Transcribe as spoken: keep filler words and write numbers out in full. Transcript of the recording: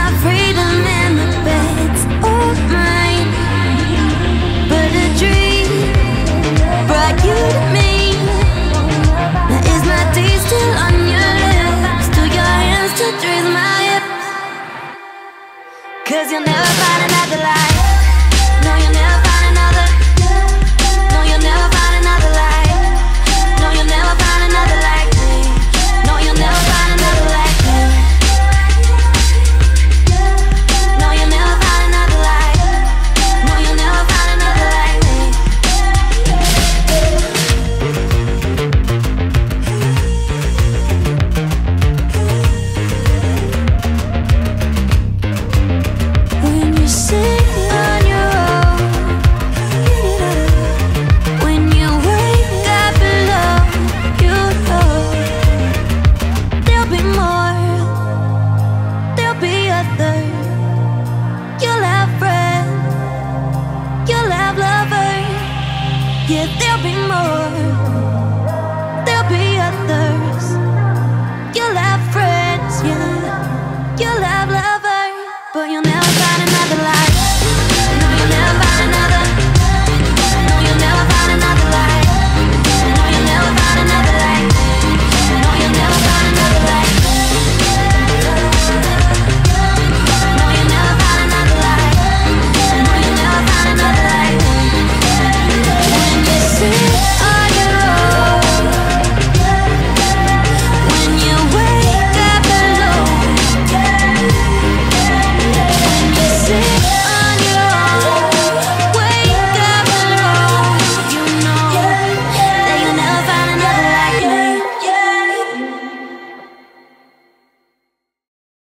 my freedom and the bed's all mine. But a dream brought you to me. Now is my teeth still on your lips? Do your hands still trace my hips? 'Cause you'll never find another life.